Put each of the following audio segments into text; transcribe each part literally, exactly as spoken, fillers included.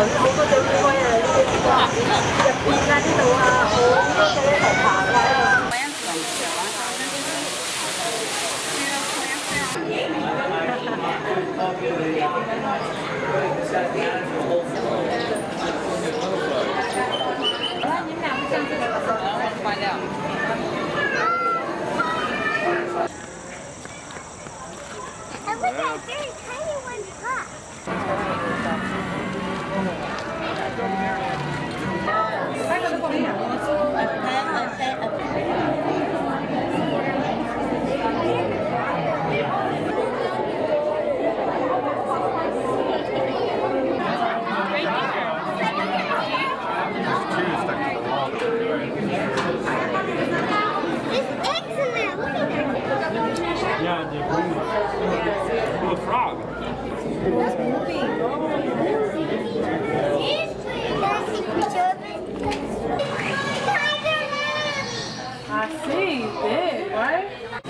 好多隻烏龜啊！呢啲地方入邊啊，呢度啊，好多隻一齊爬㗎喺度。 快料。 And look at very tiny one pop. Yeah, the green one. The frog. It's moving. Can I see a picture of it? I see, big, right?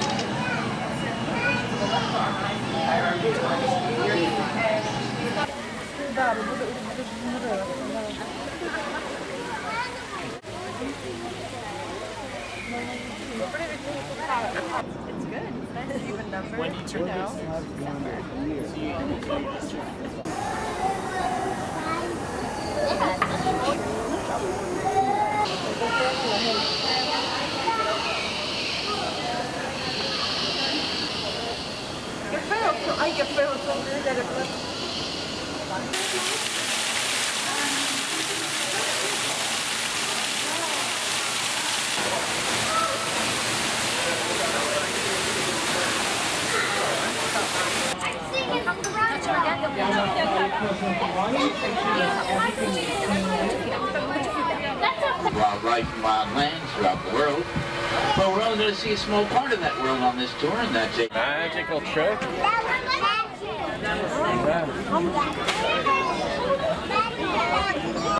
It's good. It's nice to even number. When you turn this, Qué feo, ay, qué feo son de Wildlife and wild lands throughout the world. But we're only going to see a small part of that world on this tour, and that's a Magical trick. That was magic. Yeah.